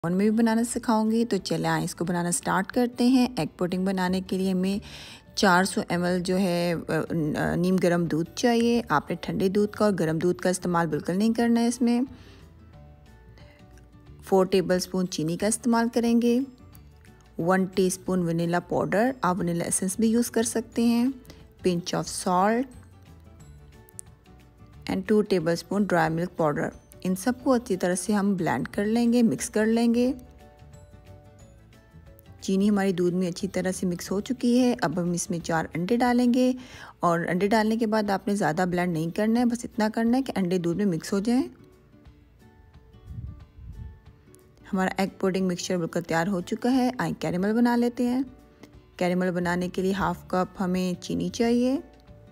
Oven में भी बनाना सिखाऊंगी। तो चले आए इसको बनाना स्टार्ट करते हैं। एग पुडिंग बनाने के लिए हमें 400 ml जो है नीम गर्म दूध चाहिए। आपने ठंडे दूध का और गर्म दूध का इस्तेमाल बिल्कुल नहीं करना है। इसमें 4 टेबलस्पून चीनी का इस्तेमाल करेंगे। 1 टीस्पून वनीला पाउडर, आप वनीला एसेंस भी यूज़ कर सकते हैं। Pinch of salt and 2 tablespoon dry milk powder. इन सबको अच्छी तरह से हम ब्लेंड कर लेंगे, मिक्स कर लेंगे। चीनी हमारी दूध में अच्छी तरह से मिक्स हो चुकी है। अब हम इसमें 4 अंडे डालेंगे और अंडे डालने के बाद आपने ज़्यादा ब्लेंड नहीं करना है, बस इतना करना है कि अंडे दूध में मिक्स हो जाएं। हमारा एग पुडिंग मिक्सचर बिल्कुल तैयार हो चुका है। आइए कैरेमल बना लेते हैं। कैरेमल बनाने के लिए 1/2 कप हमें चीनी चाहिए।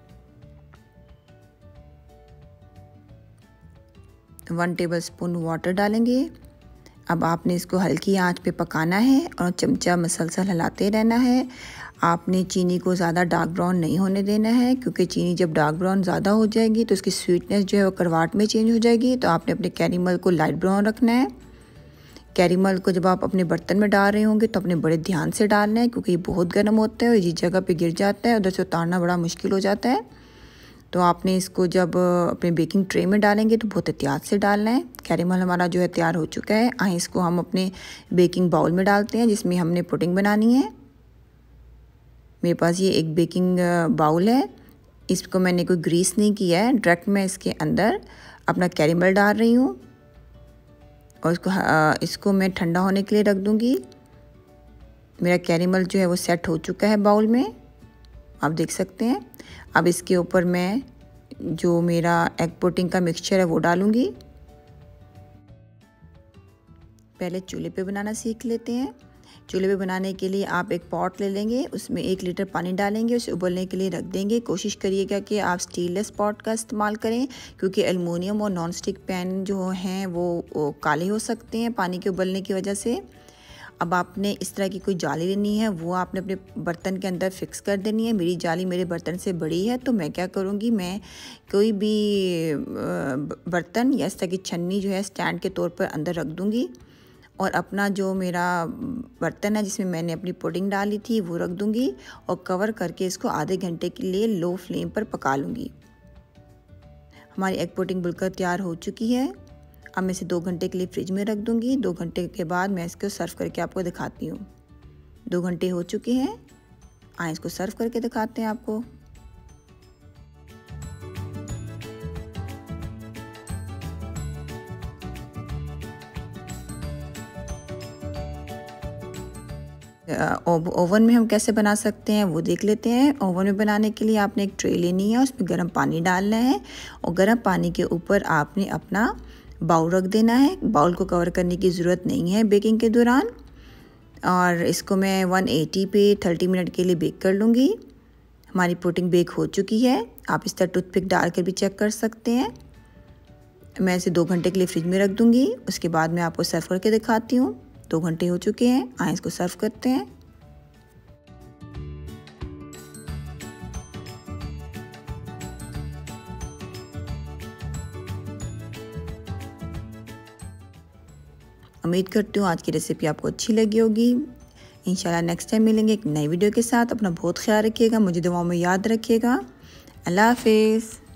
1 टेबलस्पून वाटर डालेंगे। अब आपने इसको हल्की आंच पे पकाना है और चमचा मसलसल हिलाते रहना है। आपने चीनी को ज़्यादा डार्क ब्राउन नहीं होने देना है, क्योंकि चीनी जब डार्क ब्राउन ज़्यादा हो जाएगी तो उसकी स्वीटनेस जो है वो करवाट में चेंज हो जाएगी। तो आपने अपने कैरेमल को लाइट ब्राउन रखना है। कैरेमल को जब आप अपने बर्तन में डाल रहे होंगे तो अपने बड़े ध्यान से डालना है, क्योंकि ये बहुत गर्म होता है और इस जगह पे गिर जाता है, उधर से उतारना बड़ा मुश्किल हो जाता है। तो आपने इसको जब अपने बेकिंग ट्रे में डालेंगे तो बहुत एहतियात से डालना है। कैरेमल हमारा जो है तैयार हो चुका है। आइए इसको हम अपने बेकिंग बाउल में डालते हैं जिसमें हमने पुडिंग बनानी है। मेरे पास ये एक बेकिंग बाउल है। इसको मैंने कोई ग्रीस नहीं किया है, डायरेक्ट मैं इसके अंदर अपना कैरेमल डाल रही हूँ और इसको मैं ठंडा होने के लिए रख दूँगी। मेरा कैरेमल जो है वो सेट हो चुका है बाउल में, आप देख सकते हैं। अब इसके ऊपर मैं जो मेरा एग पुडिंग का मिक्सचर है वो डालूंगी। पहले चूल्हे पे बनाना सीख लेते हैं। चूल्हे पे बनाने के लिए आप एक पॉट ले लेंगे, उसमें 1 लीटर पानी डालेंगे, उसे उबलने के लिए रख देंगे। कोशिश करिएगा कि आप स्टीनलेस पॉट का इस्तेमाल करें, क्योंकि एल्युमिनियम और नॉन स्टिक पैन जो हैं वो काले हो सकते हैं पानी के उबलने की वजह से। अब आपने इस तरह की कोई जाली लेनी है, वो आपने अपने बर्तन के अंदर फिक्स कर देनी है। मेरी जाली मेरे बर्तन से बड़ी है, तो मैं क्या करूँगी, मैं कोई भी बर्तन या इस तरह की छन्नी जो है स्टैंड के तौर पर अंदर रख दूँगी और अपना जो मेरा बर्तन है जिसमें मैंने अपनी पुडिंग डाली थी वो रख दूँगी और कवर करके इसको आधे घंटे के लिए लो फ्लेम पर पका लूँगी। हमारी एग पुडिंग बिल्कुल तैयार हो चुकी है। अब मैं इसे 2 घंटे के लिए फ्रिज में रख दूँगी। 2 घंटे के बाद मैं इसको सर्व करके आपको दिखाती हूँ। 2 घंटे हो चुके हैं। आइए इसको सर्व करके दिखाते हैं आपको। ओवन में हम कैसे बना सकते हैं वो देख लेते हैं। ओवन में बनाने के लिए आपने एक ट्रे लेनी है, उसमें गर्म पानी डालना है और गर्म पानी के ऊपर आपने अपना बाउल रख देना है। बाउल को कवर करने की ज़रूरत नहीं है बेकिंग के दौरान। और इसको मैं 180 पे 30 मिनट के लिए बेक कर लूँगी। हमारी पुडिंग बेक हो चुकी है। आप इस तरह टूथपिक डाल कर भी चेक कर सकते हैं। मैं इसे 2 घंटे के लिए फ्रिज में रख दूँगी। उसके बाद मैं आपको सर्व करके दिखाती हूँ। 2 घंटे हो चुके हैं। आइए इसको सर्व करते हैं। उम्मीद करती हूँ आज की रेसिपी आपको अच्छी लगी होगी। इंशाल्लाह नेक्स्ट टाइम मिलेंगे एक नई वीडियो के साथ। अपना बहुत ख्याल रखिएगा, मुझे दुआओं में याद रखिएगा। अल्लाह हाफिज़।